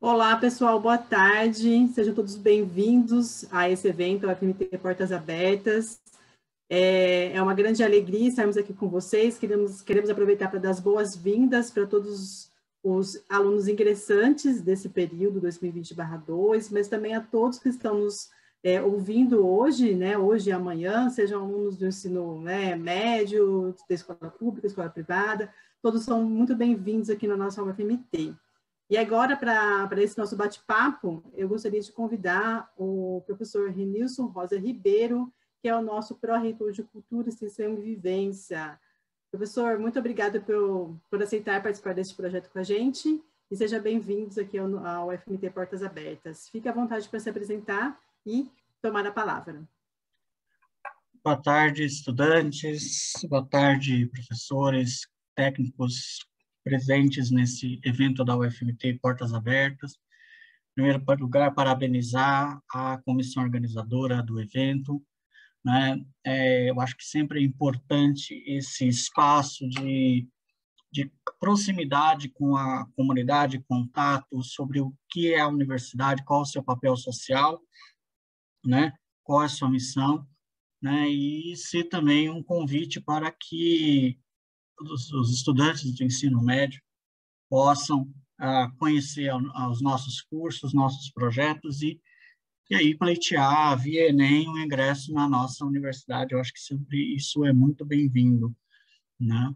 Olá, pessoal, boa tarde. Sejam todos bem-vindos a esse evento, a FMT Portas Abertas. É uma grande alegria estarmos aqui com vocês. Queremos aproveitar para dar as boas-vindas para todos os alunos ingressantes desse período 2020/2, mas também a todos que estão nos ouvindo hoje, hoje e amanhã, sejam alunos do ensino médio, da escola pública, escola privada, todos são muito bem-vindos aqui na nossa UFMT. E agora, para esse nosso bate-papo, eu gostaria de convidar o professor Renilson Rosa Ribeiro, que é o nosso pró-reitor de Cultura, Extensão e Vivência. Professor, muito obrigada por aceitar participar deste projeto com a gente e seja bem-vindos aqui ao FMT Portas Abertas. Fique à vontade para se apresentar e tomar a palavra. Boa tarde, estudantes. Boa tarde, professores, técnicos presentes nesse evento da UFMT Portas Abertas. Em primeiro lugar, parabenizar a comissão organizadora do evento, né? Eu acho que sempre é importante esse espaço de proximidade com a comunidade, contato sobre o que é a universidade, qual é o seu papel social, né? Qual é a sua missão, né? E ser também um convite para que os estudantes do ensino médio possam conhecer os nossos cursos, nossos projetos e aí pleitear via Enem um ingresso na nossa universidade. Eu acho que sempre isso é muito bem-vindo, né?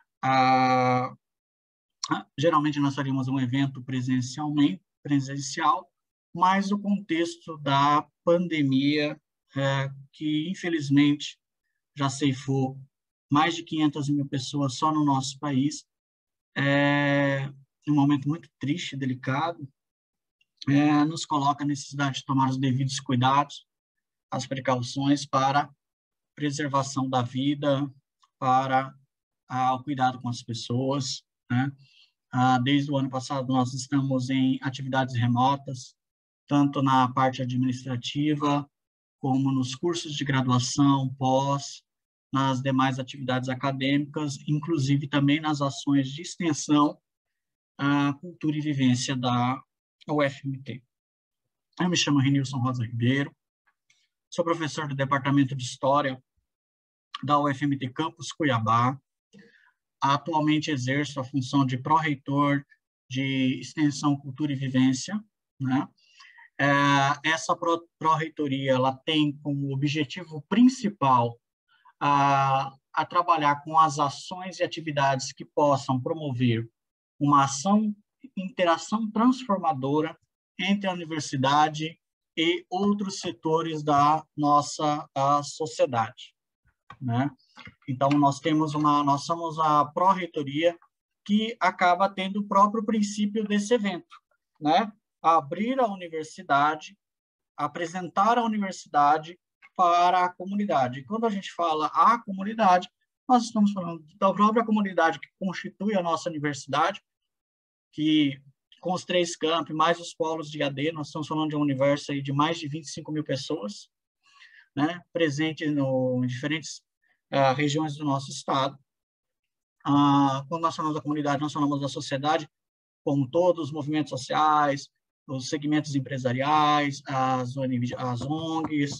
Geralmente nós faríamos um evento presencial, mas o contexto da pandemia, que infelizmente já ceifou mais de 500 mil pessoas só no nosso país, um momento muito triste, delicado, nos coloca a necessidade de tomar os devidos cuidados, as precauções para preservação da vida, para o cuidado com as pessoas, né? Desde o ano passado, nós estamos em atividades remotas, tanto na parte administrativa, como nos cursos de graduação, pós, nas demais atividades acadêmicas, inclusive também nas ações de extensão, cultura e vivência da UFMT. Eu me chamo Renilson Rosa Ribeiro, sou professor do Departamento de História da UFMT Campus Cuiabá. Atualmente exerço a função de pró-reitor de Extensão, Cultura e Vivência, né? Essa pró-reitoria ela tem como objetivo principal a trabalhar com as ações e atividades que possam promover uma interação transformadora entre a universidade e outros setores da nossa sociedade, né? Então, nós somos a pró-reitoria que acaba tendo o próprio princípio desse evento, né? Abrir a universidade, apresentar a universidade para a comunidade. E quando a gente fala a comunidade, nós estamos falando da própria comunidade que constitui a nossa universidade, que com os 3 campi, mais os polos de AD, nós estamos falando de um universo aí de mais de 25 mil pessoas, né, presentes em diferentes regiões do nosso estado. Quando nós falamos da comunidade, nós falamos da sociedade, como todos os movimentos sociais, os segmentos empresariais, as ONGs,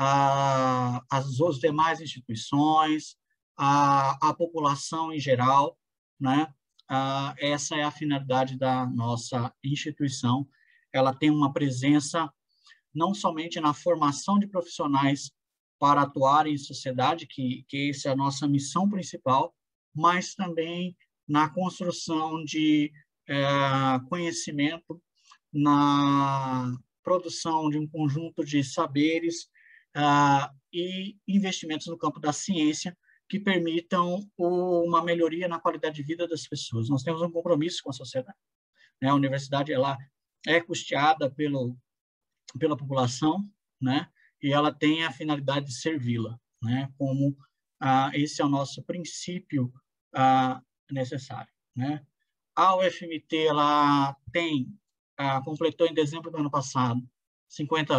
as demais instituições, a população em geral, né? Essa é a finalidade da nossa instituição. Ela tem uma presença não somente na formação de profissionais para atuar em sociedade, que essa é a nossa missão principal, mas também na construção de conhecimento, na produção de um conjunto de saberes e investimentos no campo da ciência que permitam uma melhoria na qualidade de vida das pessoas. Nós temos um compromisso com a sociedade, né? A universidade ela é custeada pela população, né? E ela tem a finalidade de servi-la, né? Como esse é o nosso princípio necessário, né? A UFMT ela completou em dezembro do ano passado 50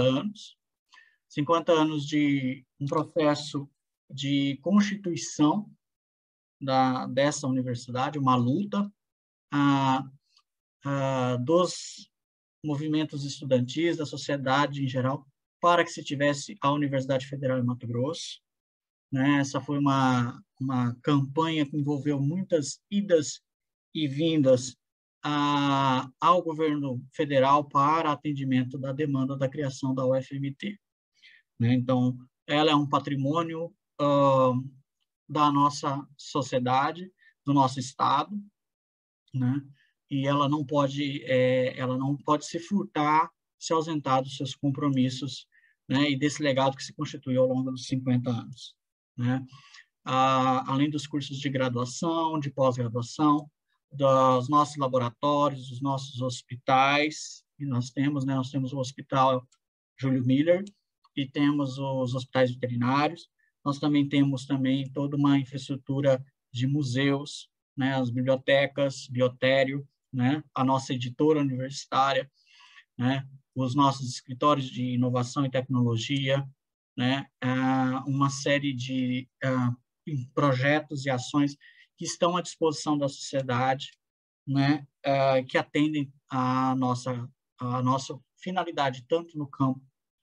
anos de um processo de constituição dessa universidade, uma luta dos movimentos estudantis, da sociedade em geral, para que se tivesse a Universidade Federal de Mato Grosso. Né? Essa foi uma campanha que envolveu muitas idas e vindas ao governo federal para atendimento da demanda da criação da UFMT. Né? Então, ela é um patrimônio da nossa sociedade, do nosso Estado, né? E ela não pode se furtar, se ausentar dos seus compromissos, né? E desse legado que se constituiu ao longo dos 50 anos. Né? Além dos cursos de graduação, de pós-graduação, dos nossos laboratórios, dos nossos hospitais, que nós temos o Hospital Júlio Miller e temos os hospitais veterinários. Nós também temos toda uma infraestrutura de museus, né, as bibliotecas, biotério, né, a nossa editora universitária, né, os nossos escritórios de inovação e tecnologia, né, uma série de projetos e ações que estão à disposição da sociedade, né, que atendem a nossa finalidade, tanto no campo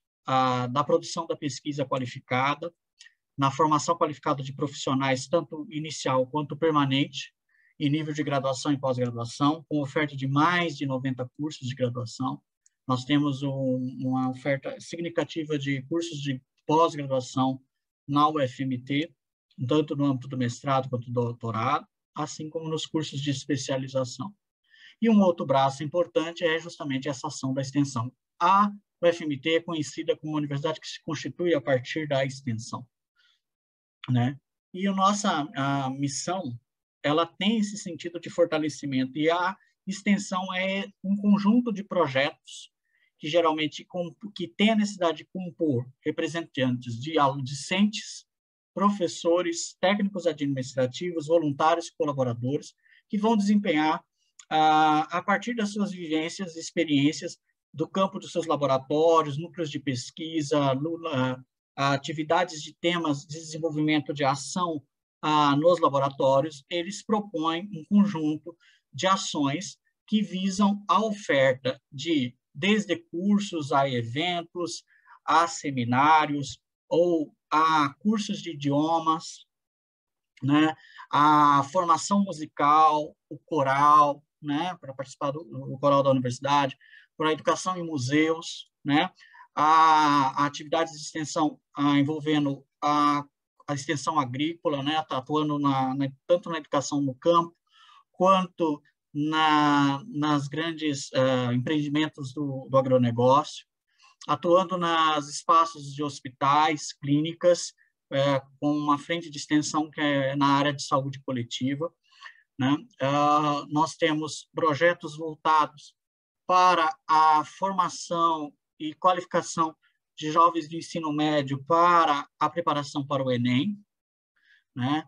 da produção da pesquisa qualificada, na formação qualificada de profissionais, tanto inicial quanto permanente, em nível de graduação e pós-graduação, com oferta de mais de 90 cursos de graduação. Nós temos uma oferta significativa de cursos de pós-graduação na UFMT, tanto no âmbito do mestrado quanto do doutorado, assim como nos cursos de especialização. E um outro braço importante é justamente essa ação da extensão. A UFMT é conhecida como uma universidade que se constitui a partir da extensão, né? E a nossa missão, ela tem esse sentido de fortalecimento, e a extensão é um conjunto de projetos que geralmente que tem a necessidade de compor representantes de alunos discentes, professores, técnicos administrativos, voluntários e colaboradores, que vão desempenhar, a partir das suas vivências e experiências do campo dos seus laboratórios, núcleos de pesquisa, atividades de temas de desenvolvimento de ação nos laboratórios, eles propõem um conjunto de ações que visam a oferta desde cursos a eventos, a seminários ou a cursos de idiomas, né? A formação musical, o coral, né? Para participar do coral da universidade, para a educação em museus, né? A atividades de extensão envolvendo a extensão agrícola, né? Atuando tanto na educação no campo, quanto nas grandes empreendimentos do agronegócio, atuando nos espaços de hospitais, clínicas, com uma frente de extensão que é na área de saúde coletiva, né? Nós temos projetos voltados para a formação e qualificação de jovens do ensino médio para a preparação para o Enem, né?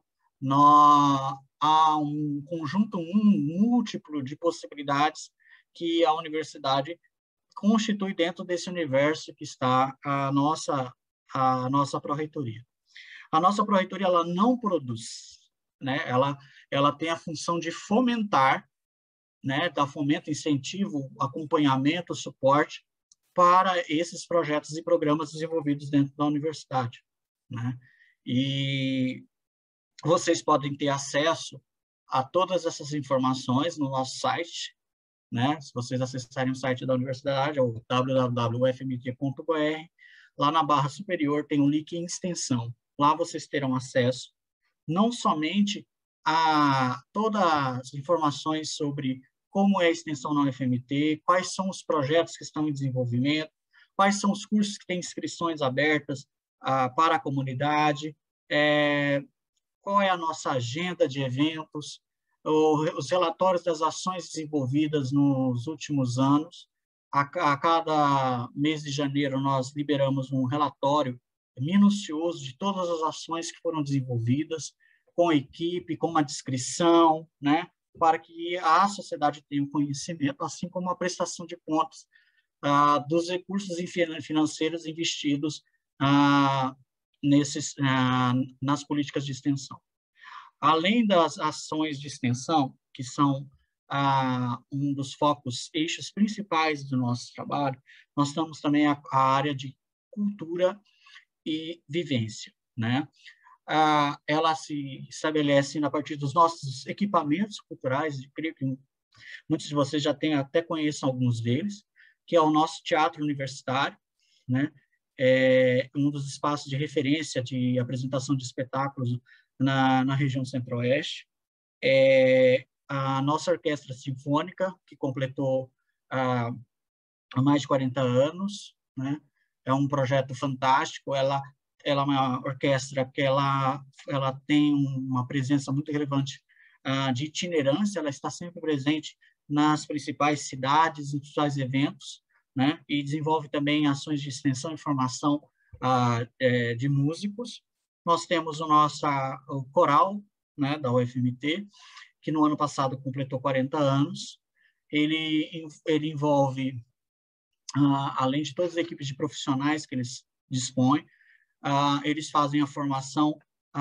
Há um conjunto múltiplo de possibilidades que a universidade constitui dentro desse universo que está a nossa pró-reitoria. A nossa pró-reitoria, ela não produz, né? Ela tem a função de fomentar, né? Dar fomento, incentivo, acompanhamento, suporte para esses projetos e programas desenvolvidos dentro da universidade, né? E vocês podem ter acesso a todas essas informações no nosso site, né? Se vocês acessarem o site da universidade, é o www.ufmt.br, lá na barra superior tem um link em extensão. Lá vocês terão acesso não somente a todas as informações sobre como é a extensão na UFMT, quais são os projetos que estão em desenvolvimento, quais são os cursos que têm inscrições abertas para a comunidade, qual é a nossa agenda de eventos, os relatórios das ações desenvolvidas nos últimos anos. A cada mês de janeiro, nós liberamos um relatório minucioso de todas as ações que foram desenvolvidas, com equipe, com uma descrição, né, para que a sociedade tenha um conhecimento, assim como a prestação de contas dos recursos financeiros investidos nas políticas de extensão. Além das ações de extensão, que são um dos focos, eixos principais do nosso trabalho, nós temos também a área de cultura e vivência, né? Ela se estabelece a partir dos nossos equipamentos culturais, e creio que muitos de vocês já até conhecem alguns deles, que é o nosso teatro universitário, né? É um dos espaços de referência de apresentação de espetáculos na região centro-oeste. A nossa orquestra sinfônica, que completou há mais de 40 anos, né? É um projeto fantástico. Ela é uma orquestra que ela tem uma presença muito relevante de itinerância. Ela está sempre presente nas principais cidades, nos principais eventos, né? E desenvolve também ações de extensão e formação de músicos. Nós temos o coral, né, da UFMT, que no ano passado completou 40 anos. Ele envolve, além de todas as equipes de profissionais que eles dispõem, eles fazem a formação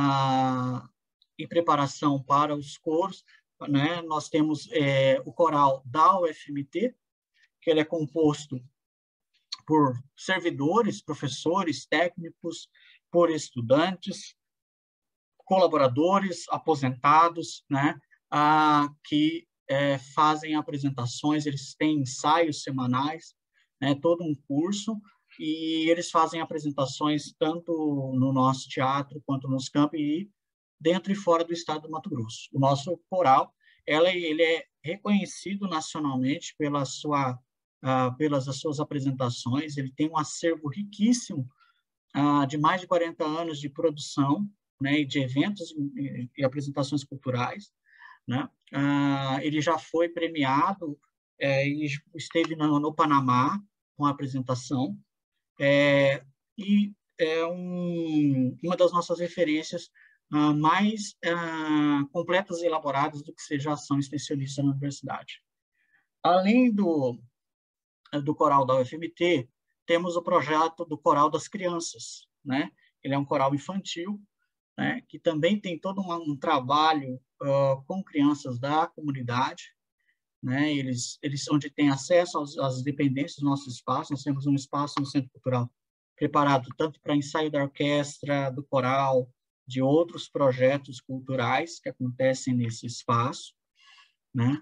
e preparação para os coros, né? Nós temos o coral da UFMT, que ele é composto por servidores, professores, técnicos, por estudantes, colaboradores, aposentados, né? Que fazem apresentações. Eles têm ensaios semanais, né? Todo um curso, e eles fazem apresentações tanto no nosso teatro quanto nos campos e dentro e fora do estado do Mato Grosso. O nosso coral, ele é reconhecido nacionalmente pelas suas apresentações. Ele tem um acervo riquíssimo de mais de 40 anos de produção, né, e de eventos e apresentações culturais, né? Ele já foi premiado e esteve no Panamá com a apresentação, e é uma das nossas referências mais completas e elaboradas do que seja a ação extensionista na universidade. Além do coral da UFMT, temos o projeto do Coral das Crianças, né? Ele é um coral infantil, né, que também tem todo um trabalho com crianças da comunidade, né? Eles onde têm acesso às dependências do nosso espaço. Nós temos um espaço no Centro Cultural preparado tanto para ensaio da orquestra, do coral, de outros projetos culturais que acontecem nesse espaço, né?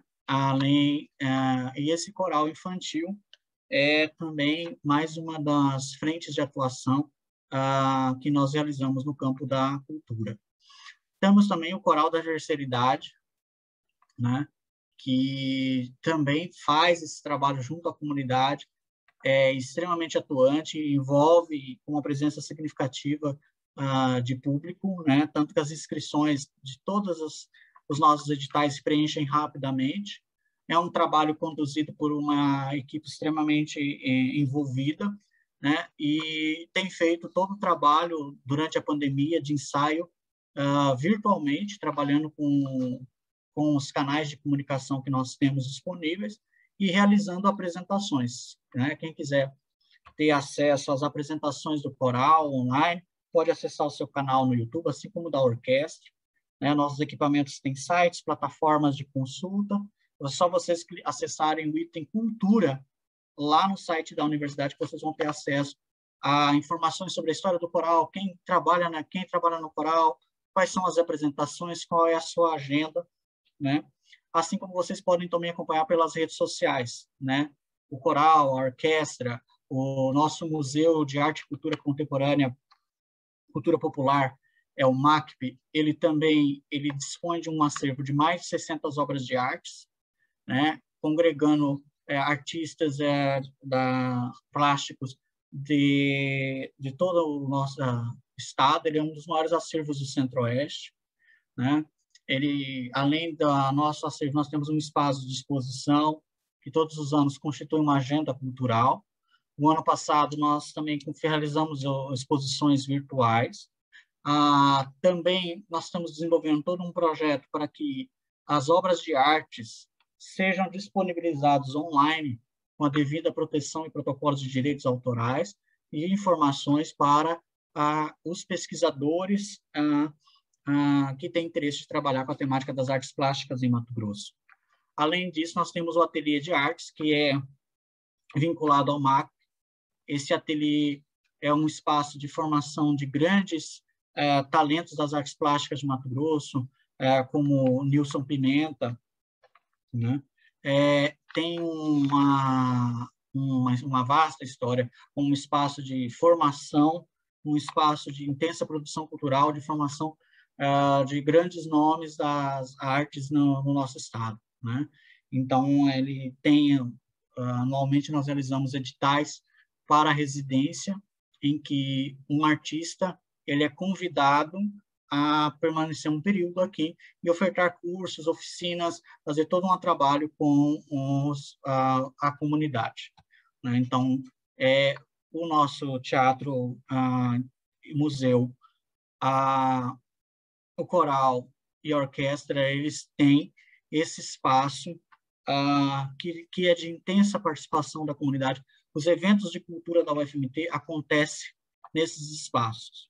E esse coral infantil é também mais uma das frentes de atuação que nós realizamos no campo da cultura. Temos também o Coral da Terceira Idade, né, que também faz esse trabalho junto à comunidade, é extremamente atuante, envolve uma presença significativa de público, né, tanto que as inscrições de todos os nossos editais se preenchem rapidamente. É um trabalho conduzido por uma equipe extremamente envolvida, né, e tem feito todo o trabalho durante a pandemia de ensaio virtualmente, trabalhando com os canais de comunicação que nós temos disponíveis e realizando apresentações, né? Quem quiser ter acesso às apresentações do coral online, pode acessar o seu canal no YouTube, assim como da orquestra, né? Nossos equipamentos têm sites, plataformas de consulta. É só vocês acessarem o item Cultura lá no site da universidade, que vocês vão ter acesso a informações sobre a história do coral, quem trabalha no coral, quais são as apresentações, qual é a sua agenda, né? Assim como vocês podem também acompanhar pelas redes sociais, né? O coral, a orquestra, o nosso Museu de Arte e Cultura Contemporânea, Cultura Popular, o MACP, ele dispõe de um acervo de mais de 60 obras de artes, né? Congregando artistas plásticos de todo o nosso estado. Ele é um dos maiores acervos do Centro-Oeste, né? Além do nosso acervo, nós temos um espaço de exposição que todos os anos constitui uma agenda cultural. No ano passado, nós também realizamos exposições virtuais. Também nós estamos desenvolvendo todo um projeto para que as obras de artes sejam disponibilizadas online com a devida proteção e protocolos de direitos autorais e informações para os pesquisadores que têm interesse de trabalhar com a temática das artes plásticas em Mato Grosso. Além disso, nós temos o Ateliê de Artes, que é vinculado ao MAC. Esse ateliê é um espaço de formação de grandes talentos das artes plásticas de Mato Grosso, como Nilson Pimenta, né? Tem uma vasta história, um espaço de formação, um espaço de intensa produção cultural, de formação de grandes nomes das artes no nosso estado, né? Então, ele tem, anualmente nós realizamos editais para a residência, em que um artista ele é convidado a permanecer um período aqui e ofertar cursos, oficinas, fazer todo um trabalho com a comunidade, né? Então, o nosso teatro, museu, o coral e a orquestra, eles têm esse espaço que é de intensa participação da comunidade. Os eventos de cultura da UFMT acontecem nesses espaços.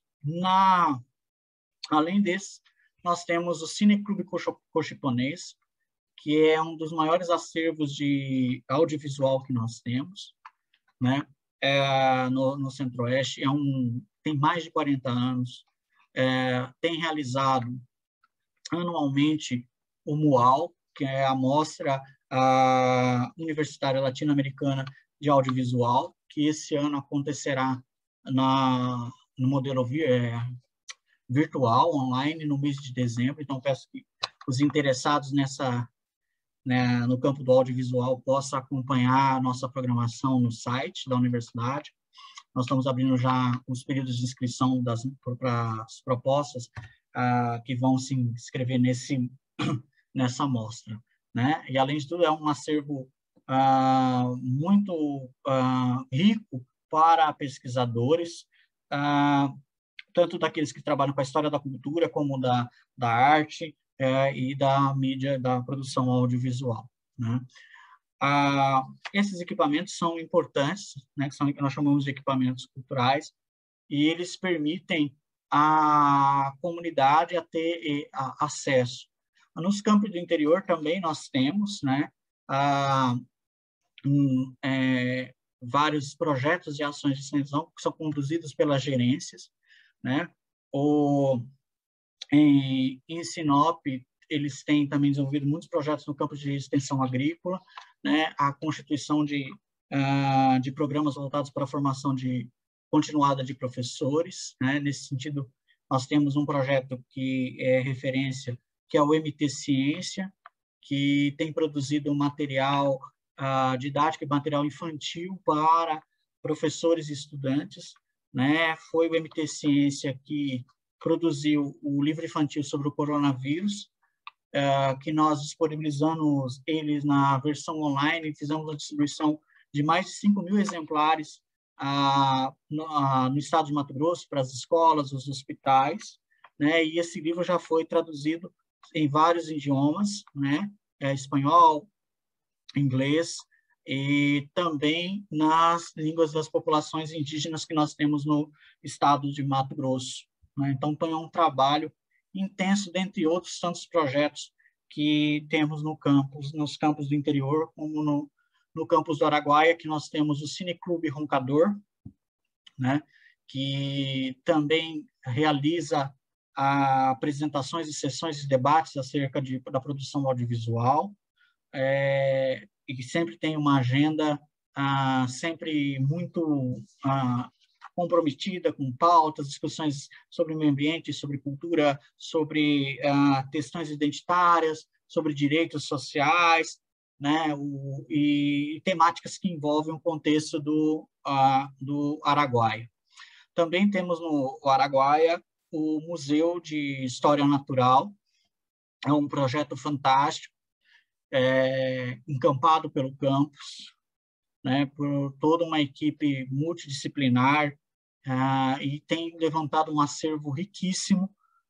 Além desse, nós temos o Cineclube Cochiponês, que é um dos maiores acervos de audiovisual que nós temos, né? No Centro-Oeste. Tem mais de 40 anos, tem realizado anualmente o MUAL, que é a Mostra Universitária Latino-Americana de Audiovisual, que esse ano acontecerá no modelo virtual, online, no mês de dezembro. Então, peço que os interessados no campo do audiovisual possam acompanhar a nossa programação no site da universidade. Nós estamos abrindo já os períodos de inscrição para as propostas que vão se inscrever nessa mostra, né? E, além de tudo, é um acervo muito rico para pesquisadores, tanto daqueles que trabalham com a história da cultura, como da arte e da mídia, da produção audiovisual, né? Esses equipamentos são importantes, né, que nós chamamos de equipamentos culturais, e eles permitem à comunidade a ter acesso. Nos campos do interior também nós temos, né, vários projetos de ações de extensão que são conduzidos pelas gerências, né? Em Sinop, eles têm também desenvolvido muitos projetos no campo de extensão agrícola, né? A constituição de programas voltados para a formação continuada de professores, né? Nesse sentido, nós temos um projeto que é referência, que é o MT Ciência, que tem produzido material didático e material infantil para professores e estudantes, né? Foi o MT Ciência que produziu o livro infantil sobre o coronavírus, que nós disponibilizamos eles na versão online, fizemos a distribuição de mais de 5.000 exemplares no estado de Mato Grosso, para as escolas, os hospitais, né? E esse livro já foi traduzido em vários idiomas, né? Espanhol, inglês, e também nas línguas das populações indígenas que nós temos no estado de Mato Grosso, né? Então, é um trabalho intenso, dentre outros tantos projetos que temos nos campos do interior, como no campus do Araguaia, que nós temos o Cineclube Roncador, né? Que também realiza apresentações e sessões de debates acerca da produção audiovisual, e que sempre tem uma agenda sempre muito comprometida com pautas, discussões sobre meio ambiente, sobre cultura, sobre questões identitárias, sobre direitos sociais, né? E temáticas que envolvem o contexto do Araguaia. Também temos no Araguaia o Museu de História Natural, é um projeto fantástico, encampado pelo campus, né, por toda uma equipe multidisciplinar, e tem levantado um acervo riquíssimo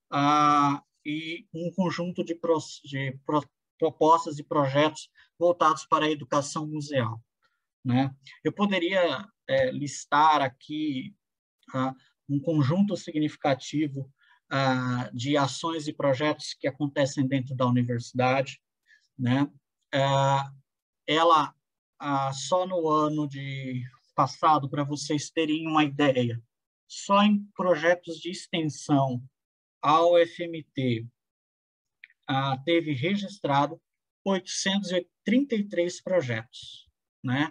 e um conjunto de propostas e projetos voltados para a educação museal, né? Eu poderia listar aqui um conjunto significativo de ações e projetos que acontecem dentro da universidade, né? ela, só no ano de passado, para vocês terem uma ideia, só em projetos de extensão, a UFMT teve registrado 833 projetos, né?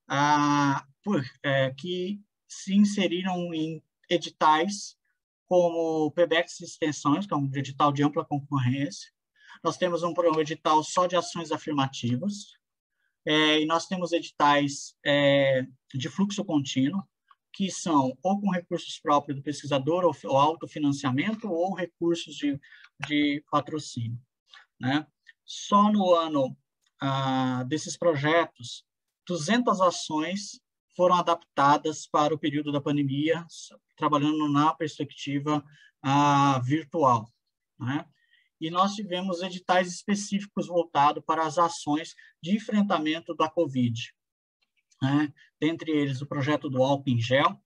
Que se inseriram em editais como o PBEX Extensões, que é um edital de ampla concorrência. Nós temos um edital só de ações afirmativas, e nós temos editais de fluxo contínuo, que são ou com recursos próprios do pesquisador, ou autofinanciamento, ou recursos de patrocínio, né? Só no ano desses projetos, 200 ações foram adaptadas para o período da pandemia, trabalhando na perspectiva virtual, né? E nós tivemos editais específicos voltados para as ações de enfrentamento da Covid, né? Dentre eles, o projeto do álcool em gel,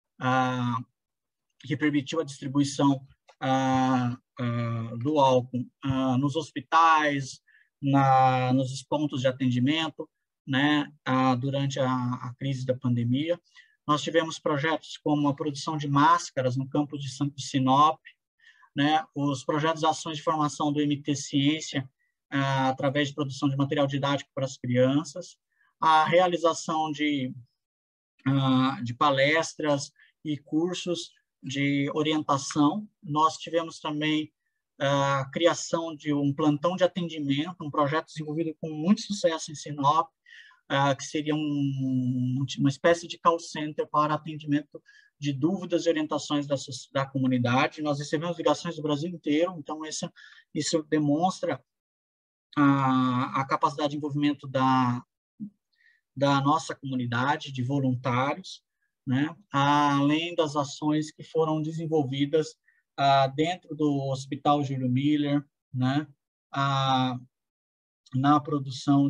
que permitiu a distribuição do álcool nos hospitais, nos pontos de atendimento, né, durante a crise da pandemia. Nós tivemos projetos como a produção de máscaras no campus de Sinop, né, os projetos de ações de formação do MT Ciência, através de produção de material didático para as crianças, a realização de palestras e cursos de orientação. Nós tivemos também a criação de um plantão de atendimento, um projeto desenvolvido com muito sucesso em Sinop, que seria uma espécie de call center para atendimento de dúvidas e orientações da comunidade. Nós recebemos ligações do Brasil inteiro, então isso demonstra a capacidade de envolvimento da nossa comunidade, de voluntários, né? Além das ações que foram desenvolvidas dentro do Hospital Júlio Miller, né? Na produção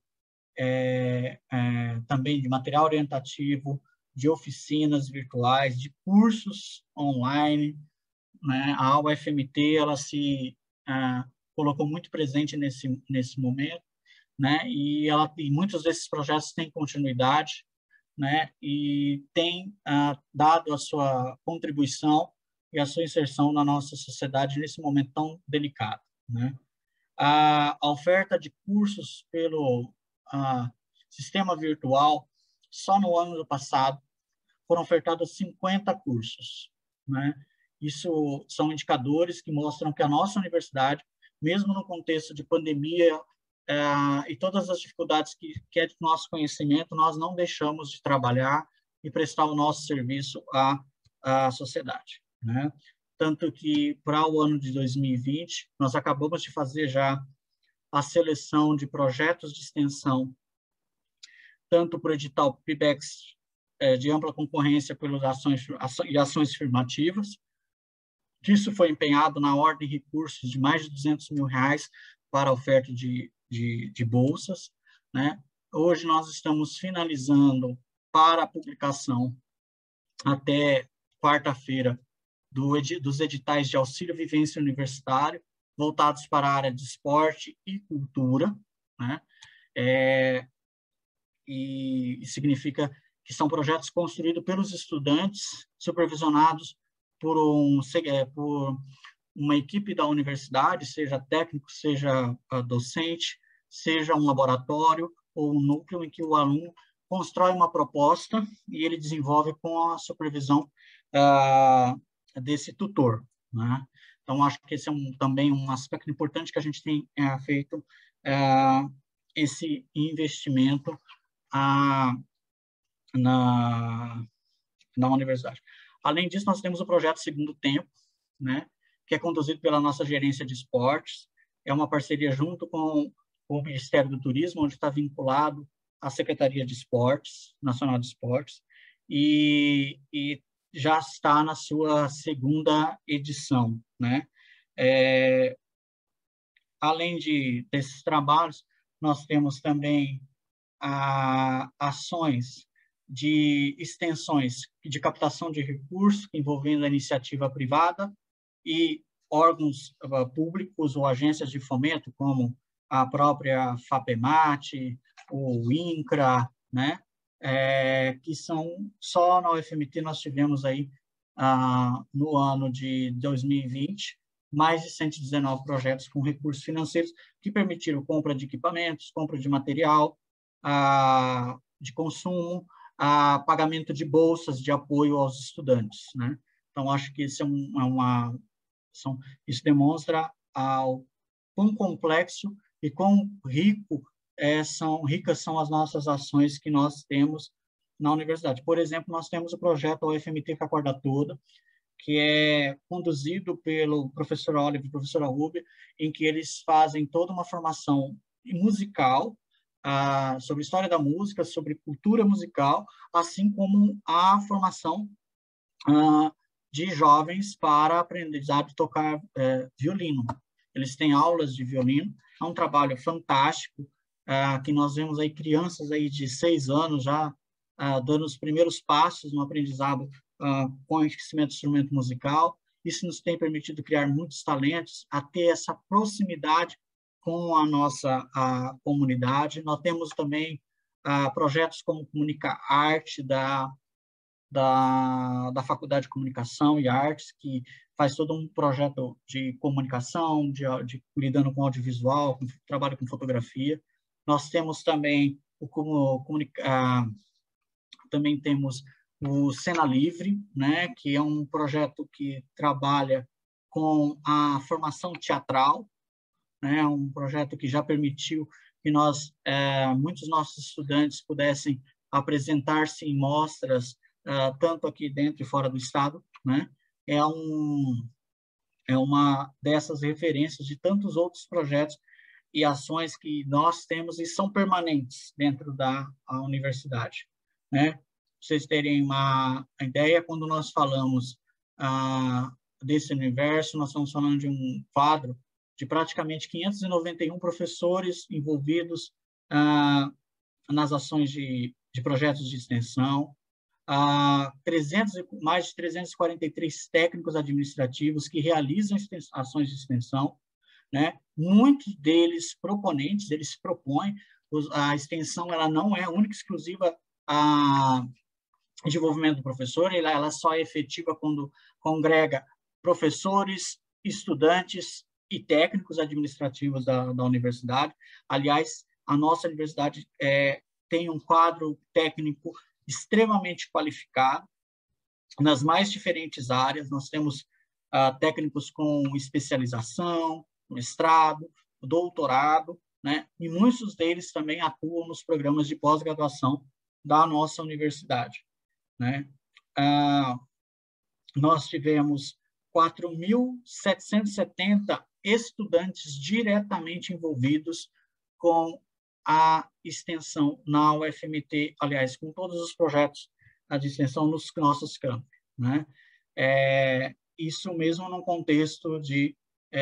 também de material orientativo, de oficinas virtuais, de cursos online, né? A UFMT ela se colocou muito presente nesse momento, né? E muitos desses projetos têm continuidade, né? E tem dado a sua contribuição e a sua inserção na nossa sociedade nesse momento tão delicado, né? A oferta de cursos pelo sistema virtual, só no ano passado, foram ofertados 50 cursos, né? Isso são indicadores que mostram que a nossa universidade, mesmo no contexto de pandemia e todas as dificuldades que é de nosso conhecimento, nós não deixamos de trabalhar e prestar o nosso serviço à sociedade, né? Tanto que, para o ano de 2020, nós acabamos de fazer já a seleção de projetos de extensão, tanto para o edital PIBEX de ampla concorrência pelas ações afirmativas. Isso foi empenhado na ordem de recursos de mais de R$200 mil para a oferta de bolsas, né? Hoje nós estamos finalizando para a publicação até quarta-feira dos editais de auxílio vivência universitário voltados para a área de esporte e cultura, né? E significa que são projetos construídos pelos estudantes, supervisionados por uma equipe da universidade, seja técnico, seja docente, seja um laboratório ou um núcleo em que o aluno constrói uma proposta e ele desenvolve com a supervisão desse tutor, né? Então, acho que esse é também um aspecto importante que a gente tem feito esse investimento na universidade. Além disso, nós temos o projeto Segundo Tempo, né, que é conduzido pela nossa gerência de esportes. É uma parceria junto com o Ministério do Turismo, onde está vinculado à Secretaria de Esportes, Nacional de Esportes, e já está na sua segunda edição, né? Além desses trabalhos, nós temos também ações de extensões de captação de recursos envolvendo a iniciativa privada e órgãos públicos ou agências de fomento, como a própria FAPEMAT, o INCRA, né? Que são, só na UFMT nós tivemos aí, no ano de 2020, mais de 119 projetos com recursos financeiros que permitiram compra de equipamentos, compra de material de consumo, pagamento de bolsas de apoio aos estudantes, né? Então, acho que isso isso demonstra quão complexo e quão ricas são as nossas ações que nós temos na universidade. Por exemplo, nós temos o projeto UFMT que acorda toda, que é conduzido pelo professor Oliver e a professora Rubia, em que eles fazem toda uma formação musical, sobre história da música, sobre cultura musical, assim como a formação de jovens para aprendizado de tocar violino. Eles têm aulas de violino, é um trabalho fantástico, que nós vemos aí crianças aí de 6 anos já dando os primeiros passos no aprendizado com o conhecimento do instrumento musical. Isso nos tem permitido criar muitos talentos, a ter essa proximidade com a nossa comunidade. Nós temos também projetos como Comunica Arte, da Faculdade de Comunicação e Artes, que faz todo um projeto de comunicação, lidando com audiovisual, trabalho com fotografia. Nós temos também também temos o Cena Livre, né, que é um projeto que trabalha com a formação teatral, né, um projeto que já permitiu que muitos nossos estudantes pudessem apresentar-se em mostras, tanto aqui dentro e fora do estado, né? É uma dessas referências de tantos outros projetos e ações que nós temos e são permanentes dentro da universidade, né? Para vocês terem uma ideia, quando nós falamos desse universo, nós estamos falando de um quadro de praticamente 591 professores envolvidos nas ações de projetos de extensão, mais de 343 técnicos administrativos que realizam ações de extensão, né? Muitos deles proponentes, eles propõem, a extensão ela não é única e exclusiva a desenvolvimento do professor, ela só é efetiva quando congrega professores, estudantes e técnicos administrativos da universidade. Aliás, a nossa universidade tem um quadro técnico extremamente qualificado nas mais diferentes áreas. Nós temos técnicos com especialização, mestrado, doutorado, né? E muitos deles também atuam nos programas de pós-graduação da nossa universidade, né? Nós tivemos 4.770 estudantes diretamente envolvidos com a extensão na UFMT, aliás, com todos os projetos de extensão nos nossos campos, né? Isso mesmo num contexto de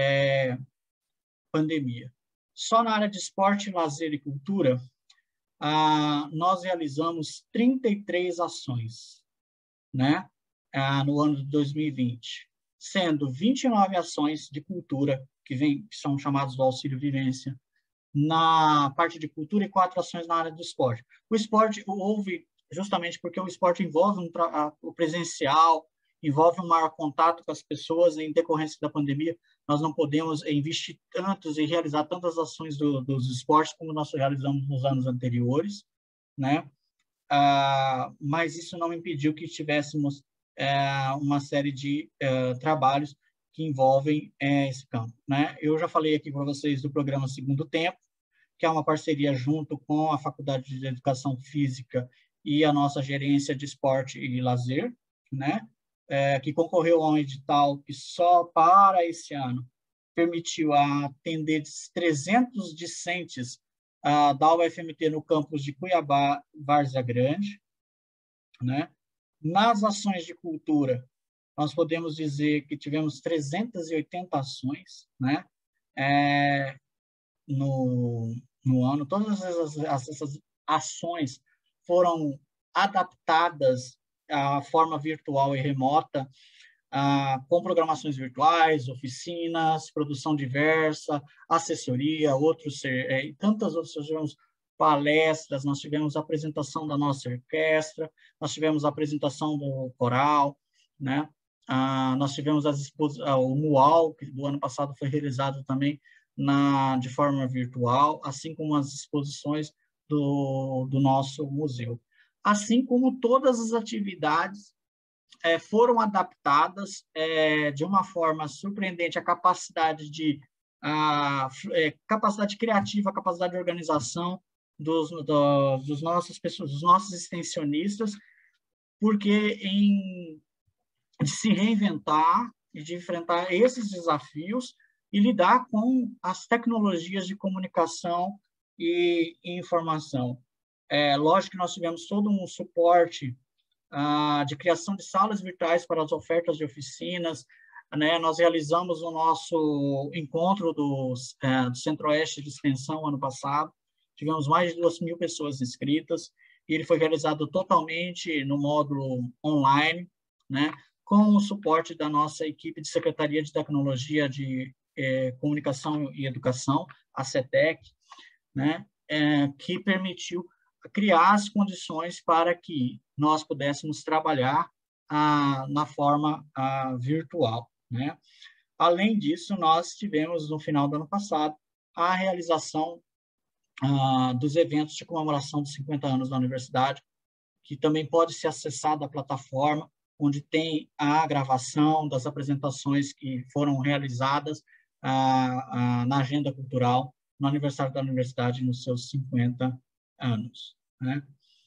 pandemia. Só na área de esporte, lazer e cultura, nós realizamos 33 ações, né? No ano de 2020, sendo 29 ações de cultura, que são chamadas do Auxílio Vivência, na parte de cultura, e 4 ações na área do esporte. O esporte houve justamente porque o esporte envolve o presencial, envolve um maior contato com as pessoas. Em decorrência da pandemia, nós não podemos investir tantos e realizar tantas ações dos esportes como nós realizamos nos anos anteriores, né? Mas isso não impediu que tivéssemos uma série de trabalhos que envolvem esse campo, né? Eu já falei aqui para vocês do programa Segundo Tempo, que é uma parceria junto com a Faculdade de Educação Física e a nossa gerência de esporte e lazer, né? Que concorreu a um edital que só para esse ano permitiu atender 300 discentes da UFMT no campus de Cuiabá, Várzea Grande, né? Nas ações de cultura, nós podemos dizer que tivemos 380 ações, né? No ano. Todas essas ações foram adaptadas à forma virtual e remota com programações virtuais, oficinas, produção diversa, assessoria, e tantas outras. Nós tivemos palestras, nós tivemos a apresentação da nossa orquestra, nós tivemos a apresentação do coral, né? Nós tivemos o MUAL, que do ano passado foi realizado também de forma virtual, assim como as exposições do nosso museu. Assim como todas as atividades foram adaptadas de uma forma surpreendente. A capacidade capacidade criativa, a capacidade de organização dos nossos extensionistas, porque de se reinventar e de enfrentar esses desafios e lidar com as tecnologias de comunicação e informação. Lógico que nós tivemos todo um suporte de criação de salas virtuais para as ofertas de oficinas, né? Nós realizamos o nosso encontro do Centro-Oeste de Extensão ano passado, tivemos mais de 2.000 pessoas inscritas, e ele foi realizado totalmente no módulo online, né? Com o suporte da nossa equipe de Secretaria de Tecnologia de Comunicação e Educação, a CETEC, né? Que permitiu criar as condições para que nós pudéssemos trabalhar na forma virtual, né? Além disso, nós tivemos, no final do ano passado, a realização dos eventos de comemoração dos 50 anos da universidade, que também pode ser acessado da plataforma, onde tem a gravação das apresentações que foram realizadas na agenda cultural no aniversário da universidade nos seus 50 anos, né?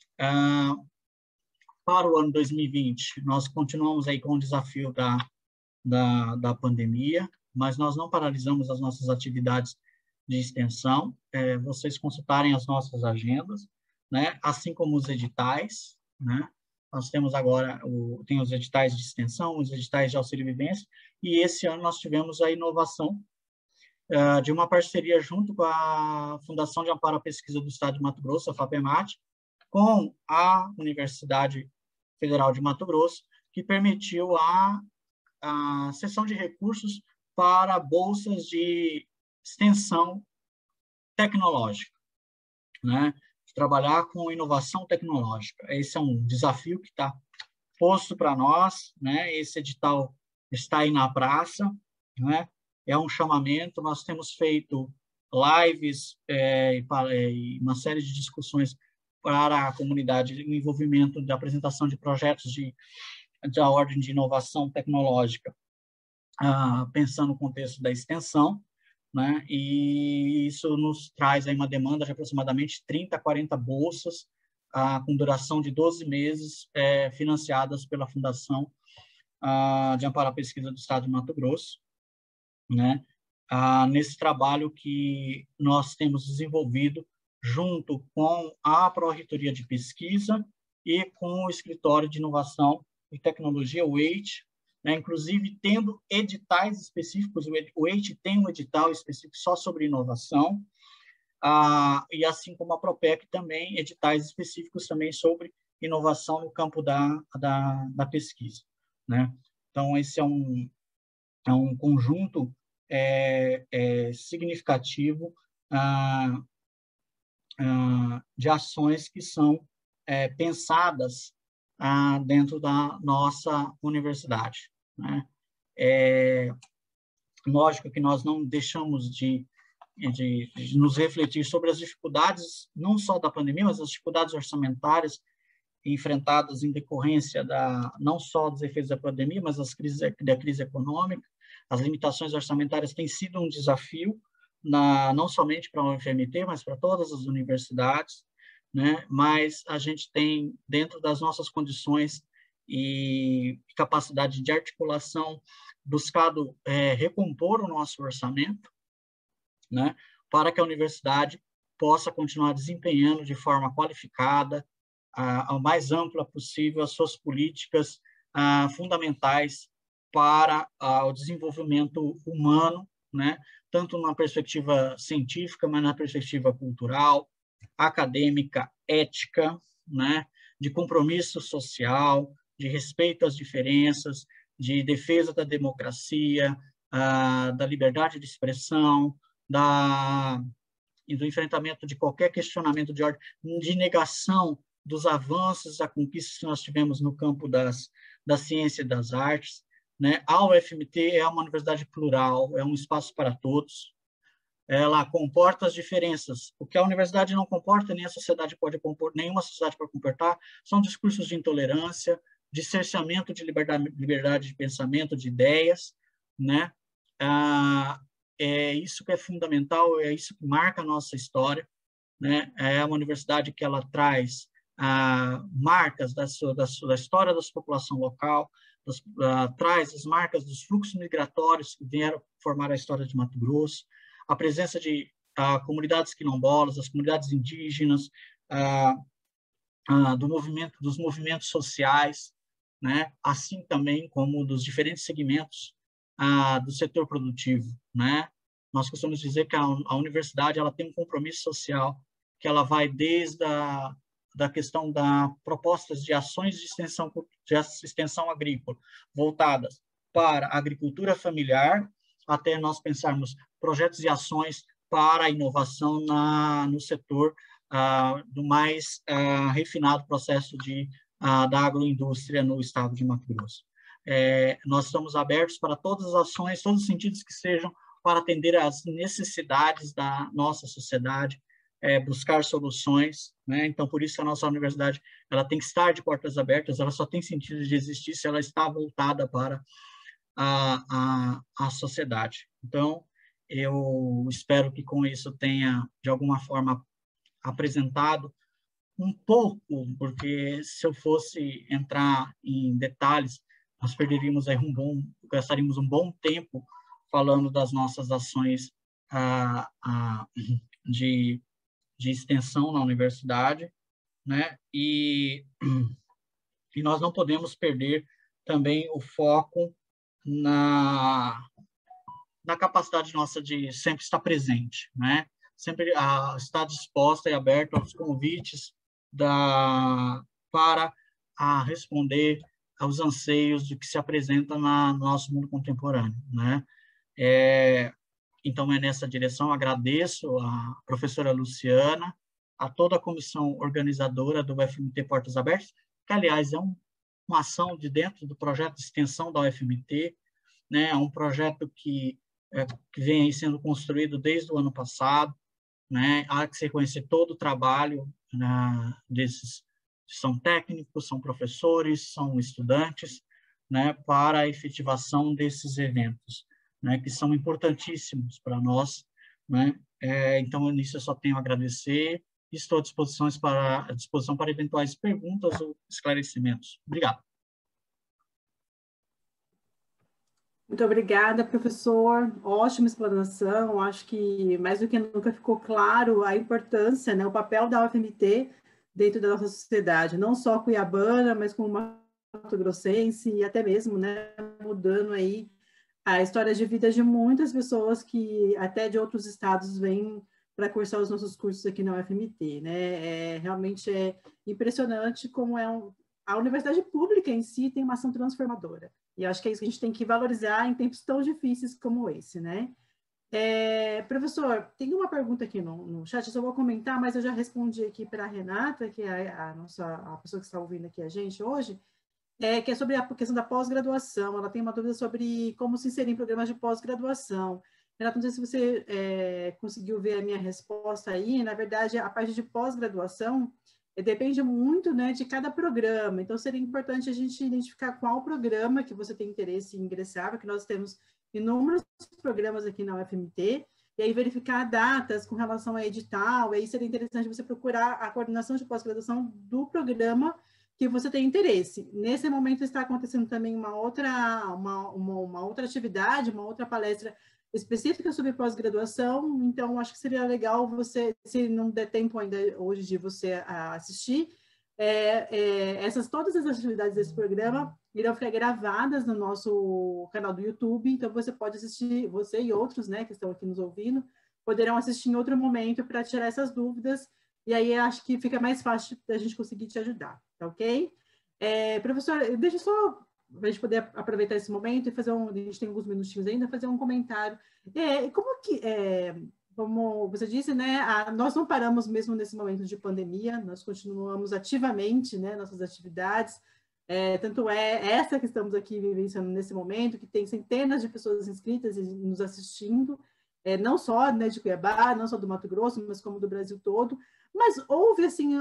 Para o ano 2020, nós continuamos aí com o desafio da pandemia, mas nós não paralisamos as nossas atividades de extensão. Vocês consultarem as nossas agendas, né? Assim como os editais, né? Nós temos agora tem os editais de extensão, os editais de auxílio-vivência, e esse ano nós tivemos a inovação de uma parceria junto com a Fundação de Amparo à Pesquisa do Estado de Mato Grosso, a FAPEMAT, com a Universidade Federal de Mato Grosso, que permitiu a cessão de recursos para bolsas de extensão tecnológica, né? De trabalhar com inovação tecnológica. Esse é um desafio que está posto para nós, né? Esse edital está aí na praça, né? É um chamamento. Nós temos feito lives e uma série de discussões para a comunidade, o envolvimento da apresentação de projetos da ordem de inovação tecnológica, pensando no contexto da extensão, né? E isso nos traz aí uma demanda de aproximadamente 30 a 40 bolsas, com duração de 12 meses, financiadas pela Fundação de Amparo à Pesquisa do Estado de Mato Grosso, né? Nesse trabalho que nós temos desenvolvido junto com a Pró-Reitoria de Pesquisa e com o Escritório de Inovação e Tecnologia, o EIT, né? Inclusive tendo editais específicos. O EIT tem um edital específico só sobre inovação, e assim como a Propec também, editais específicos também sobre inovação no campo da pesquisa, né? Então, esse é um conjunto significativo de ações que são pensadas dentro da nossa universidade, né? Lógico que nós não deixamos de nos refletir sobre as dificuldades, não só da pandemia, mas as dificuldades orçamentárias enfrentadas em decorrência não só dos efeitos da pandemia, mas da crise econômica. As limitações orçamentárias têm sido um desafio, não somente para a UFMT, mas para todas as universidades, né? Mas a gente tem, dentro das nossas condições e capacidade de articulação, buscado recompor o nosso orçamento, né? Para que a universidade possa continuar desempenhando de forma qualificada, a mais ampla possível, as suas políticas fundamentais para o desenvolvimento humano, né? Tanto na perspectiva científica, mas na perspectiva cultural, acadêmica, ética, né? De compromisso social, de respeito às diferenças, de defesa da democracia, da liberdade de expressão, e do enfrentamento de qualquer questionamento de ordem, de negação dos avanços, da conquista que nós tivemos no campo da ciência e das artes, né? A UFMT é uma universidade plural, é um espaço para todos. Ela comporta as diferenças. O que a universidade não comporta, nem a sociedade pode comportar, nenhuma sociedade pode comportar, são discursos de intolerância, de cerceamento de liberdade de pensamento, de ideias, né? É isso que é fundamental, é isso que marca a nossa história, né? É uma universidade que ela traz marcas da história da sua população local, traz as marcas dos fluxos migratórios que vieram formar a história de Mato Grosso, a presença de comunidades quilombolas, das comunidades indígenas, dos movimentos sociais, né? Assim também como dos diferentes segmentos do setor produtivo, né? Nós costumamos dizer que a universidade ela tem um compromisso social, que ela vai desde da questão da propostas de ações de extensão agrícola voltadas para a agricultura familiar, até nós pensarmos projetos e ações para a inovação no setor do mais refinado processo da agroindústria no estado de Mato Grosso. Nós estamos abertos para todas as ações, todos os sentidos que sejam para atender às necessidades da nossa sociedade, buscar soluções, né? Então, por isso a nossa universidade ela tem que estar de portas abertas, ela só tem sentido de existir se ela está voltada para a sociedade. Então, eu espero que com isso tenha, de alguma forma, apresentado um pouco, porque se eu fosse entrar em detalhes, nós perderíamos aí gastaríamos um bom tempo falando das nossas ações de extensão na universidade, né? E nós não podemos perder também o foco na capacidade nossa de sempre estar presente, né? Sempre estar disposta e aberta aos convites para responder aos anseios do que se apresenta no nosso mundo contemporâneo, né? Então, é nessa direção, agradeço à professora Luciana, a toda a comissão organizadora do UFMT Portas Abertas, que, aliás, é uma ação de dentro do projeto de extensão da UFMT, né? É um projeto que vem aí sendo construído desde o ano passado, né? Há que se reconhecer todo o trabalho desses, são técnicos, são professores, são estudantes, né? Para a efetivação desses eventos, né, que são importantíssimos para nós, né? Então, nisso eu só tenho a agradecer e estou à disposição para eventuais perguntas ou esclarecimentos. Obrigado. Muito obrigada, professor. Ótima explanação. Acho que, mais do que nunca, ficou claro a importância, né, o papel da UFMT dentro da nossa sociedade, não só cuiabana, mas como mato-grossense e até mesmo, né, mudando aí a história de vida de muitas pessoas que até de outros estados vêm para cursar os nossos cursos aqui na UFMT, né? Realmente é impressionante como a universidade pública em si tem uma ação transformadora. E eu acho que é isso que a gente tem que valorizar em tempos tão difíceis como esse, né? Professor, tem uma pergunta aqui no chat, eu só vou comentar, mas eu já respondi aqui para a Renata, que é a pessoa que está ouvindo aqui a gente hoje, que é sobre a questão da pós-graduação. Ela tem uma dúvida sobre como se inserir em programas de pós-graduação. Renata, não sei se você conseguiu ver a minha resposta aí. Na verdade, a parte de pós-graduação depende muito, né, de cada programa. Então, seria importante a gente identificar qual programa que você tem interesse em ingressar, porque nós temos inúmeros programas aqui na UFMT, e aí verificar datas com relação a edital, e aí seria interessante você procurar a coordenação de pós-graduação do programa que você tem interesse. Nesse momento está acontecendo também uma outra atividade, uma outra palestra específica sobre pós-graduação, então acho que seria legal você, se não der tempo ainda hoje de você assistir, todas as atividades desse programa irão ficar gravadas no nosso canal do YouTube, então você pode assistir, você e outros, né, que estão aqui nos ouvindo, poderão assistir em outro momento para tirar essas dúvidas, e aí acho que fica mais fácil da gente conseguir te ajudar, tá ok? Professor, deixa eu só para a gente poder aproveitar esse momento e fazer a gente tem alguns minutinhos ainda, fazer um comentário. Como você disse, né, nós não paramos mesmo nesse momento de pandemia, nós continuamos ativamente, né, nossas atividades, tanto é essa que estamos aqui vivenciando nesse momento, que tem centenas de pessoas inscritas e nos assistindo, não só, né, de Cuiabá, não só do Mato Grosso, mas como do Brasil todo, mas houve, assim,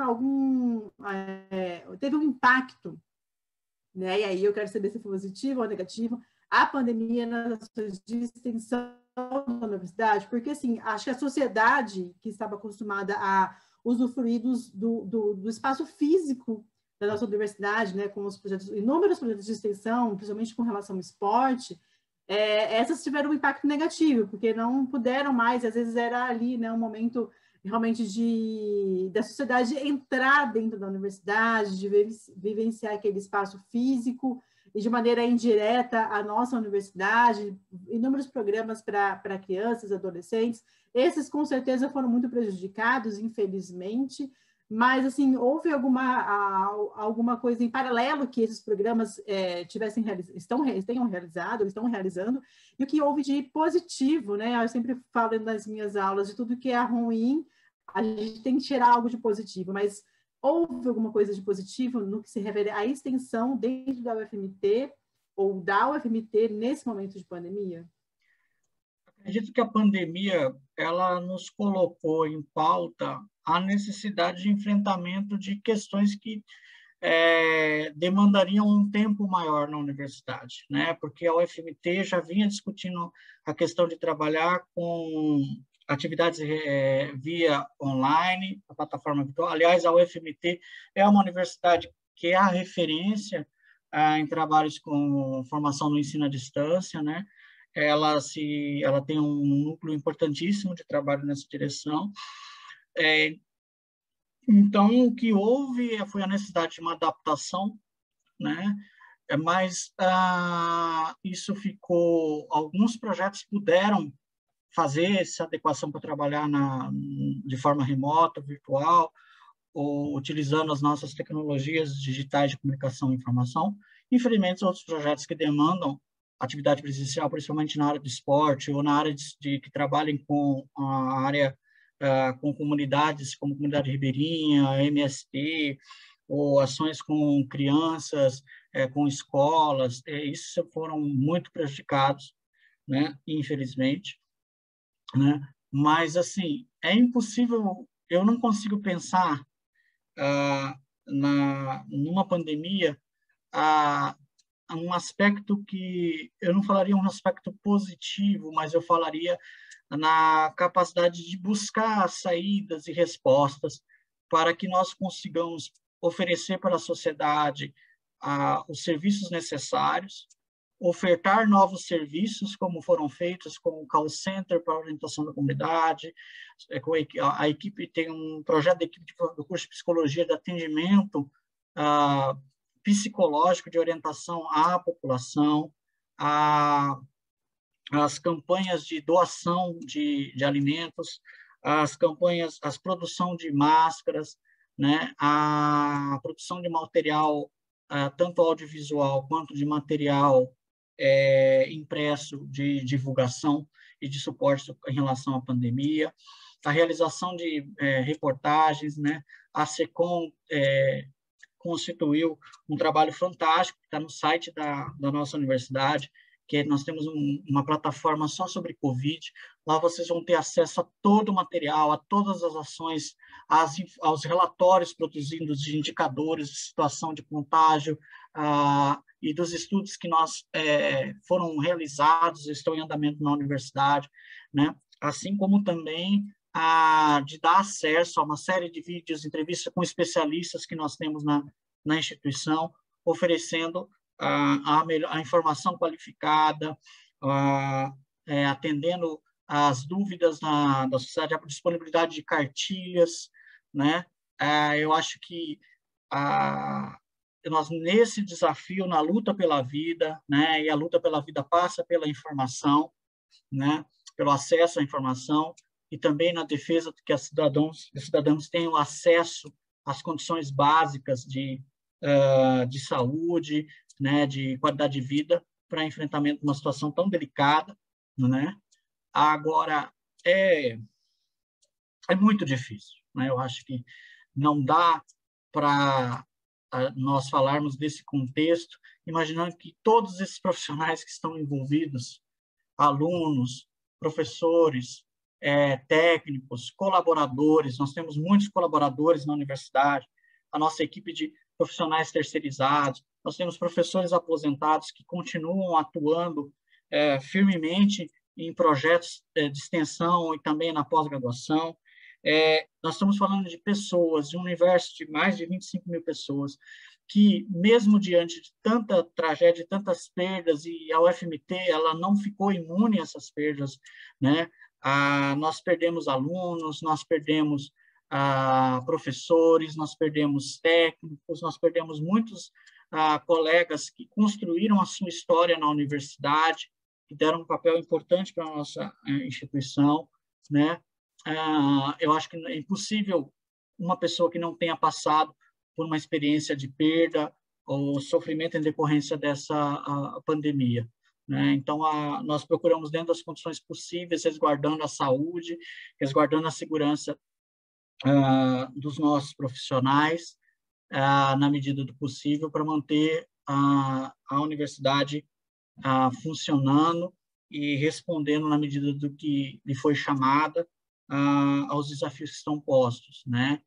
teve um impacto, né, e aí eu quero saber se foi positivo ou negativo, a pandemia nas ações de extensão da universidade, porque, assim, acho que a sociedade que estava acostumada a usufruir do espaço físico da nossa universidade, né, com os projetos, inúmeros projetos de extensão, principalmente com relação ao esporte, essas tiveram um impacto negativo, porque não puderam mais, às vezes era ali, né, um momento realmente da sociedade entrar dentro da universidade, de vivenciar aquele espaço físico, e de maneira indireta a nossa universidade, inúmeros programas para crianças, adolescentes, esses com certeza foram muito prejudicados, infelizmente, mas assim, houve alguma coisa em paralelo que esses programas tenham realizado, estão realizando, e o que houve de positivo, né? Eu sempre falo nas minhas aulas de tudo que é ruim, a gente tem que tirar algo de positivo, mas houve alguma coisa de positivo no que se refere à extensão dentro da UFMT ou da UFMT nesse momento de pandemia? Acredito que a pandemia ela nos colocou em pauta a necessidade de enfrentamento de questões que demandariam um tempo maior na universidade, né? Porque a UFMT já vinha discutindo a questão de trabalhar com atividades via online, a plataforma virtual. Aliás, a UFMT é uma universidade que é a referência em trabalhos com formação no ensino à distância, né? Ela tem um núcleo importantíssimo de trabalho nessa direção. Então, o que houve foi a necessidade de uma adaptação, né? Mas isso ficou... Alguns projetos puderam fazer essa adequação para trabalhar de forma remota, virtual, ou utilizando as nossas tecnologias digitais de comunicação e informação. Infelizmente, outros projetos que demandam atividade presencial, principalmente na área do esporte ou na área que trabalhem com a área com comunidades, como Comunidade Ribeirinha, MST, ou ações com crianças, com escolas, isso foram muito prejudicados, né, infelizmente, né? Mas, assim, é impossível, eu não consigo pensar numa pandemia um aspecto que eu não falaria um aspecto positivo, mas eu falaria na capacidade de buscar saídas e respostas para que nós consigamos oferecer para a sociedade os serviços necessários, ofertar novos serviços, como foram feitos com o call center para a orientação da comunidade. A equipe tem um projeto da equipe do curso de psicologia de atendimento psicológico de orientação à população, as campanhas de doação de alimentos, as campanhas, a produção de máscaras, né, a produção de material, tanto audiovisual quanto de material impresso de divulgação e de suporte em relação à pandemia, a realização de reportagens, né, a SECOM constituiu um trabalho fantástico que está no site da nossa universidade, que nós temos uma plataforma só sobre Covid. Lá vocês vão ter acesso a todo o material, a todas as ações, aos relatórios produzidos de indicadores de situação de contágio e dos estudos que foram realizados, estão em andamento na universidade, né? Assim como também de dar acesso a uma série de vídeos, entrevistas com especialistas que nós temos na instituição, oferecendo a informação qualificada, atendendo às dúvidas da sociedade, a disponibilidade de cartilhas, né? Eu acho que nós, nesse desafio, na luta pela vida, né? E a luta pela vida passa pela informação, né? Pelo acesso à informação, e também na defesa de que os cidadãos tenham acesso às condições básicas de de saúde, né, de qualidade de vida para enfrentamento de uma situação tão delicada, né? Agora, é muito difícil, né? Eu acho que não dá para nós falarmos desse contexto, imaginando que todos esses profissionais que estão envolvidos, alunos, professores, técnicos, colaboradores, nós temos muitos colaboradores na universidade, a nossa equipe de profissionais terceirizados, nós temos professores aposentados que continuam atuando firmemente em projetos de extensão e também na pós-graduação. Nós estamos falando de pessoas, de um universo de mais de 25 mil pessoas, que, mesmo diante de tanta tragédia, tantas perdas, e a UFMT ela não ficou imune a essas perdas, né? Nós perdemos alunos, nós perdemos professores, nós perdemos técnicos, nós perdemos muitos colegas que construíram a sua história na universidade, que deram um papel importante para a nossa instituição, né? Eu acho que é impossível uma pessoa que não tenha passado por uma experiência de perda ou sofrimento em decorrência dessa pandemia, né? Então, nós procuramos, dentro das condições possíveis, resguardando a saúde, resguardando a segurança dos nossos profissionais, na medida do possível, para manter a universidade funcionando e respondendo na medida do que lhe foi chamada aos desafios que estão postos, né?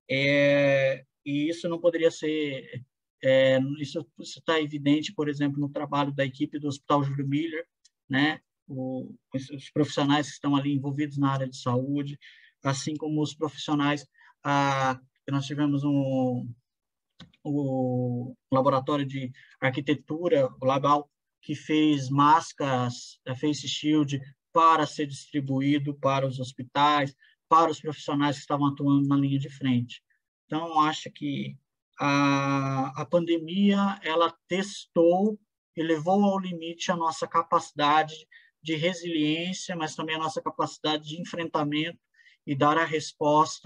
E isso não poderia ser... isso está evidente, por exemplo, no trabalho da equipe do Hospital Júlio Miller, né? Os profissionais que estão ali envolvidos na área de saúde, assim como os profissionais que nós tivemos o laboratório de arquitetura, o Labal, que fez máscaras, face shield, para ser distribuído para os hospitais, para os profissionais que estavam atuando na linha de frente. Então, acho que a pandemia ela testou e levou ao limite a nossa capacidade de resiliência, mas também a nossa capacidade de enfrentamento e dar a resposta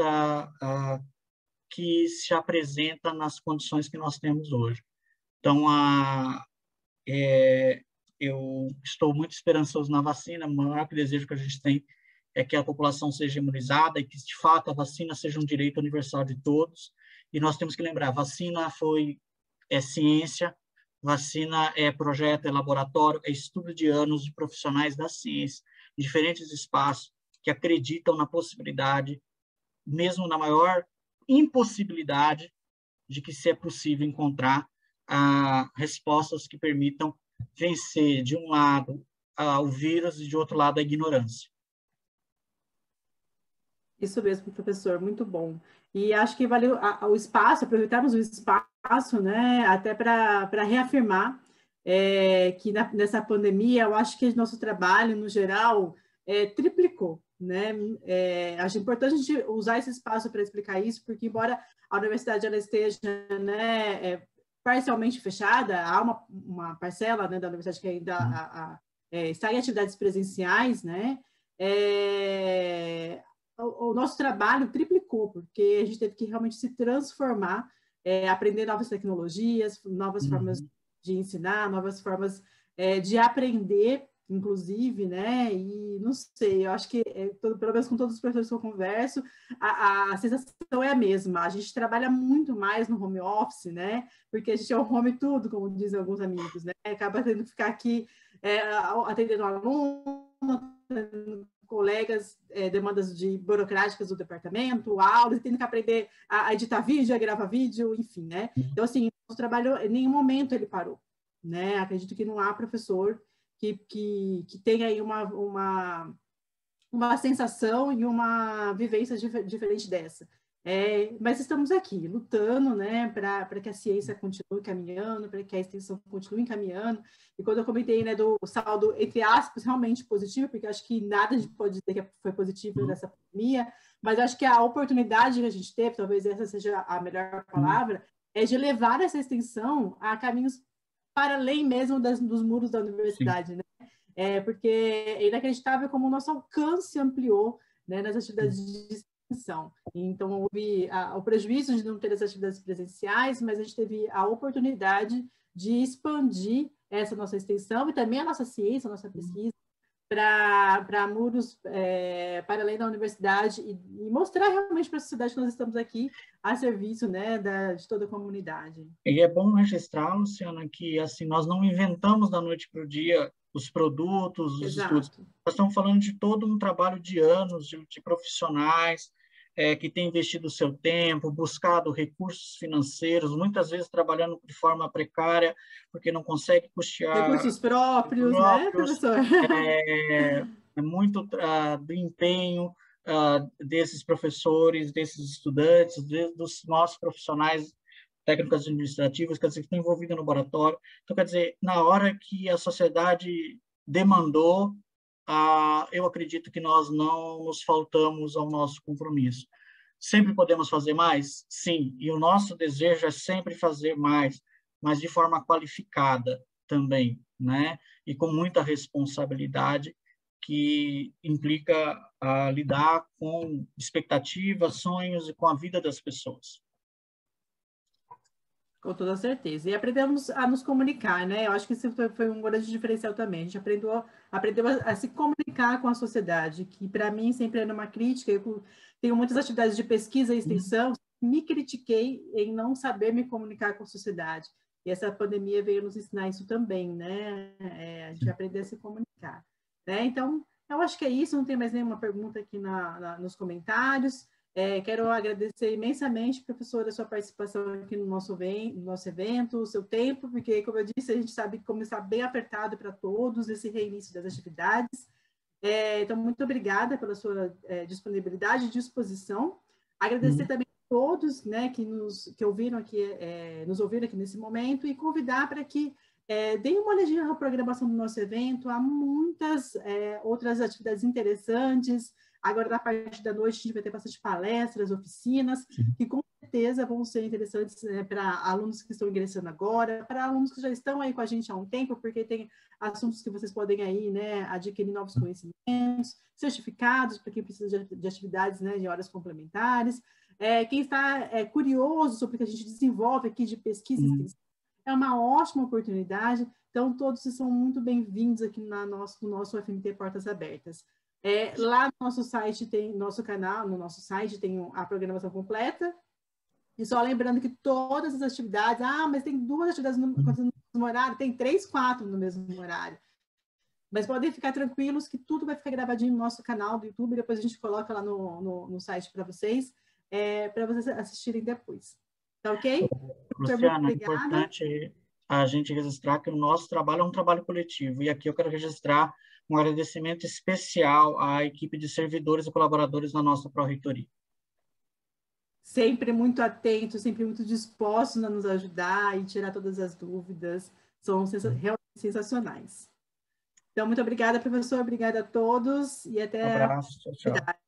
que se apresenta nas condições que nós temos hoje. Então, eu estou muito esperançoso na vacina. O maior desejo que a gente tem é que a população seja imunizada e que, de fato, a vacina seja um direito universal de todos. E nós temos que lembrar, vacina é ciência, vacina é projeto, é laboratório, é estudo de anos de profissionais da ciência, em diferentes espaços, que acreditam na possibilidade, mesmo na maior impossibilidade, de que se é possível encontrar respostas que permitam vencer, de um lado, o vírus e, de outro lado, a ignorância. Isso mesmo, professor, muito bom. E acho que valeu o espaço, aproveitarmos o espaço, né, até para reafirmar que nessa pandemia, eu acho que nosso trabalho, no geral, triplicou, né? Acho importante a gente usar esse espaço para explicar isso, porque embora a universidade ela esteja, né, parcialmente fechada, há uma parcela, né, da universidade que ainda está em atividades presenciais, né? O nosso trabalho triplicou, porque a gente teve que realmente se transformar, aprender novas tecnologias, novas formas de ensinar, novas formas de aprender, inclusive, né? E não sei, eu acho que, pelo menos com todos os professores que eu converso, a sensação é a mesma. A gente trabalha muito mais no home office, né? Porque a gente é o home tudo, como dizem alguns amigos, né? Acaba tendo que ficar aqui atendendo aluno, atendendo colegas, demandas burocráticas do departamento, aulas, tendo que aprender a editar vídeo, a gravar vídeo, enfim, né? Então, assim, o trabalho, em nenhum momento ele parou, né? Acredito que não há professor que tenha aí uma sensação e uma vivência diferente dessa. Mas estamos aqui, lutando, né, para que a ciência continue caminhando, para que a extensão continue caminhando. E quando eu comentei, né, do saldo, entre aspas, realmente positivo, porque acho que nada a gente pode dizer que foi positivo nessa pandemia, mas acho que a oportunidade que a gente teve, talvez essa seja a melhor palavra, é de levar essa extensão a caminhos para além mesmo dos muros da universidade, né? Porque é inacreditável como o nosso alcance ampliou, né, nas atividades de extensão. Então, houve o prejuízo de não ter as atividades presenciais, mas a gente teve a oportunidade de expandir essa nossa extensão e também a nossa ciência, a nossa pesquisa, para muros para além da universidade e mostrar realmente para a sociedade que nós estamos aqui a serviço, né, de toda a comunidade. E é bom registrar, Luciana, que assim, nós não inventamos da noite para o dia os produtos, os estudos. Nós estamos falando de todo um trabalho de anos, de profissionais que têm investido o seu tempo, buscado recursos financeiros, muitas vezes trabalhando de forma precária, porque não consegue custear... Recursos próprios, né, professor? É muito do empenho desses professores, desses estudantes, dos nossos profissionais técnicos administrativos, quer dizer, que estão envolvidos no laboratório. Então, quer dizer, na hora que a sociedade demandou, eu acredito que nós não nos faltamos ao nosso compromisso. Sempre podemos fazer mais? Sim, e o nosso desejo é sempre fazer mais, mas de forma qualificada também, né? E com muita responsabilidade, que implica lidar com expectativas, sonhos e com a vida das pessoas. Com toda certeza. E aprendemos a nos comunicar, né? Eu acho que isso foi um grande diferencial também. A gente aprendeu a se comunicar com a sociedade, que para mim sempre era uma crítica. Eu tenho muitas atividades de pesquisa e extensão, me critiquei em não saber me comunicar com a sociedade. E essa pandemia veio nos ensinar isso também, né? A gente aprender a se comunicar. Né? Então, eu acho que é isso. Não tem mais nenhuma pergunta aqui nos comentários. Quero agradecer imensamente, professora, a sua participação aqui no nosso evento, o seu tempo, porque, como eu disse, a gente sabe que começar bem apertado para todos esse reinício das atividades. Então, muito obrigada pela sua disponibilidade e disposição. Agradecer também a todos, né, que nos ouviram aqui nesse momento e convidar para que deem uma olhadinha na programação do nosso evento. Há muitas outras atividades interessantes. Agora, na parte da noite, a gente vai ter bastante palestras, oficinas, que com certeza vão ser interessantes para alunos que estão ingressando agora, para alunos que já estão aí com a gente há um tempo, porque tem assuntos que vocês podem aí, né, adquirir novos conhecimentos, certificados para quem precisa de atividades, né, de horas complementares. Quem está curioso sobre o que a gente desenvolve aqui de pesquisa e extensão, é uma ótima oportunidade. Então, todos são muito bem-vindos aqui no nosso FMT Portas Abertas. Lá no nosso site tem nosso canal, no nosso site tem a programação completa. E só lembrando que todas as atividades, mas tem 2 atividades no mesmo horário, tem 3, 4 no mesmo horário. Mas podem ficar tranquilos que tudo vai ficar gravadinho no nosso canal do YouTube, depois a gente coloca lá no site para vocês assistirem depois. Tá ok? Luciana, é importante a gente registrar que o nosso trabalho é um trabalho coletivo, e aqui eu quero registrar um agradecimento especial à equipe de servidores e colaboradores da nossa Pró-Reitoria. Sempre muito atentos, sempre muito dispostos a nos ajudar e tirar todas as dúvidas. São realmente sensacionais. Então, muito obrigada, professor. Obrigada a todos e até Um abraço. Tchau, tchau.